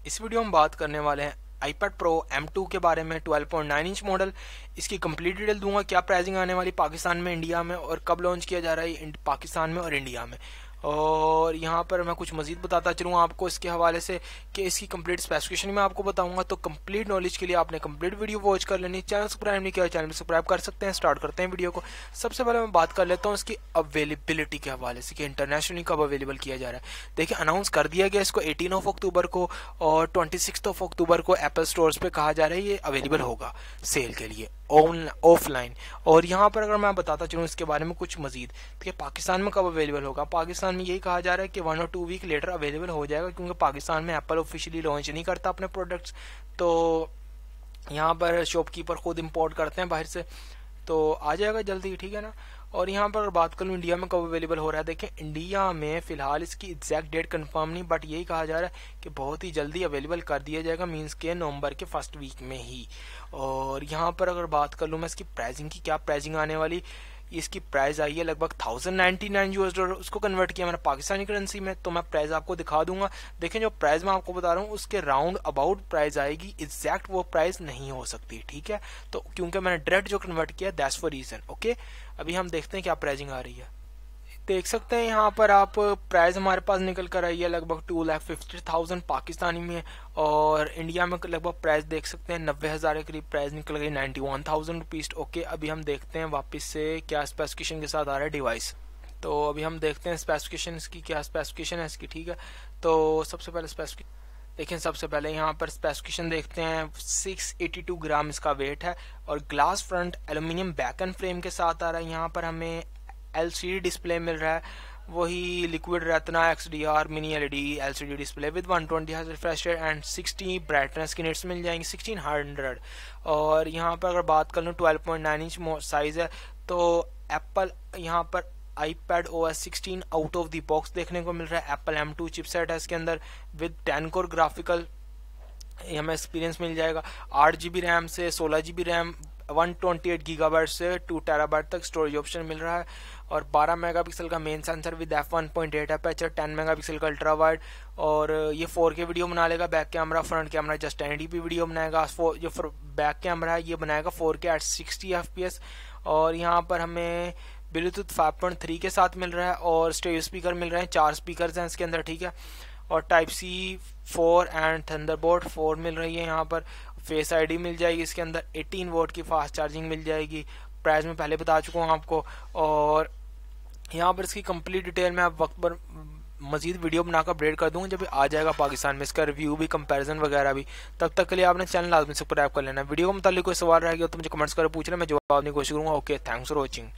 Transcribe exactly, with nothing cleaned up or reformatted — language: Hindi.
इस वीडियो में बात करने वाले हैं iPad Pro एम टू के बारे में। Twelve point nine inch model, इसकी कंप्लीट डिटेल दूंगा, क्या प्राइसिंग आने वाली पाकिस्तान में, इंडिया में, और कब लॉन्च किया जा रहा है पाकिस्तान में और इंडिया में। और यहाँ पर मैं कुछ मजीद बताता चलूँगा आपको इसके हवाले से कि इसकी कंप्लीट स्पेसिफिकेशन मैं आपको बताऊंगा। तो कंप्लीट नॉलेज के लिए आपने कंप्लीट वीडियो वॉच कर लेनी। चैनल सब्सक्राइब नहीं किया, चैनल सब्सक्राइब कर सकते हैं। स्टार्ट करते हैं वीडियो को। सबसे पहले मैं बात कर लेता हूँ इसकी अवेलेबिलिटी के हवाले से कि इंटरनेशनली कब अवेलेबल किया जा रहा है। देखिए, अनाउंस कर दिया गया इसको एटीन ऑफ अक्टूबर को, और ट्वेंटी सिक्स ऑफ अक्टूबर को एप्पल स्टोर्स पे कहा जा रहा है ये अवेलेबल होगा सेल के लिए ऑफलाइन। और यहाँ पर अगर मैं बताता चलूँ इसके बारे में कुछ मजीद कि पाकिस्तान में कब अवेलेबल होगा। पाकिस्तान में यही कहा जा रहा है कि वन और टू वीक लेटर अवेलेबल हो जाएगा, क्योंकि पाकिस्तान में एप्पल ऑफिशियली लॉन्च नहीं करता अपने प्रोडक्ट्स। तो यहाँ पर शॉपकीपर खुद इंपोर्ट करते हैं बाहर से, तो आ जाएगा जल्दी, ठीक है ना। और यहाँ पर बात करूँ इंडिया में कब अवेलेबल हो रहा है, देखिए इंडिया में फिलहाल इसकी एग्जैक्ट डेट कंफर्म नहीं, बट यही कहा जा रहा है कि बहुत ही जल्दी अवेलेबल कर दिया जाएगा, मींस के नवंबर के फर्स्ट वीक में ही। और यहाँ पर अगर बात कर लूँ मैं इसकी प्राइसिंग की, क्या प्राइसिंग आने वाली, इसकी प्राइस आई है लगभग thousand ninety nine US dollar. उसको कन्वर्ट किया मैंने पाकिस्तानी करेंसी में, तो मैं प्राइस आपको दिखा दूंगा। देखें, जो प्राइस मैं आपको बता रहा हूँ उसके राउंड अबाउट प्राइस आएगी, एग्जैक्ट वो प्राइस नहीं हो सकती, ठीक है। तो क्योंकि मैंने डायरेक्ट जो कन्वर्ट किया, दैट्स फॉर रीजन, ओके। अभी हम देखते हैं क्या प्राइसिंग आ रही है। देख सकते हैं यहाँ पर आप प्राइस हमारे पास निकल कर आई है लगभग two lakh fifty thousand Pakistani में, और इंडिया में लगभग प्राइस देख सकते हैं नब्बे हज़ार के करीब प्राइस निकल गई, ninety one thousand rupees, okay. अभी हम देखते हैं वापस से क्या स्पेसिफिकेशन के साथ आ रहा है डिवाइस। तो अभी हम देखते हैं स्पेसिफिकेशन इसकी, क्या स्पेसिफिकेशन है इसकी, ठीक है। तो सबसे पहले स्पेसिफिकेशन देखिए, सबसे पहले यहाँ पर स्पेसिफिकेशन देखते हैं। सिक्स एटी टू ग्राम इसका वेट है, और glass front aluminium back and frame के साथ आ रहा है। यहाँ पर हमें एलसीडी डिस्प्ले मिल रहा है, वही liquid retina XDR mini LED LCD display with one twenty hertz refresh rate and sixty brightness की निट्स मिल जाएंगी सिक्सटीन हंड्रेड। और यहाँ पर अगर बात कर लूँ twelve point nine inch size है, तो एप्पल यहाँ पर iPad O S sixteen out of the box देखने को मिल रहा है। एप्पल एम टू चिपसेट है इसके अंदर विद टेन कोर ग्राफिकल हमें एक्सपीरियंस मिल जाएगा। आठ जी बी रैम से सोलह G B RAM, one twenty eight gigabyte से टू टेराबाइट तक स्टोरेज ऑप्शन मिल रहा है, और बारह मेगापिक्सल का main sensor with f one point eight aperture, ten megapixel का अल्ट्रा वाइड, और ये फोर के वीडियो बना लेगा। Back camera, front camera just ten eighty p video बनाएगा। जो बैक कैमरा है ये बनाएगा four K at sixty F P S. और यहाँ पर हमें ब्लूटूथ फाइव पॉइंट थ्री के साथ मिल रहा है, और स्टेरियो स्पीकर मिल रहे हैं, चार स्पीकर हैं इसके अंदर, ठीक है। और type C four and Thunderbolt four मिल रही है। यहाँ पर फेस आईडी मिल जाएगी इसके अंदर, एटीन वोट की फास्ट चार्जिंग मिल जाएगी। प्राइस में पहले बता चुका हूँ आपको। और यहाँ पर इसकी कंप्लीट डिटेल में आप वक्त पर मजीद वीडियो बनाकर अपडेट कर दूंगा जब आ जाएगा पाकिस्तान में, इसका रिव्यू भी, कंपैरिजन वगैरह भी। तब तक के लिए आपने चैनल लाजमी सब्सक्राइब कर लेना। वीडियो के मुताल्लिक कोई सवाल रहेगा तो मुझे कमेंट्स कर पूछना, मैं जवाब देने की कोशिश करूँगा। Okay, thanks for watching.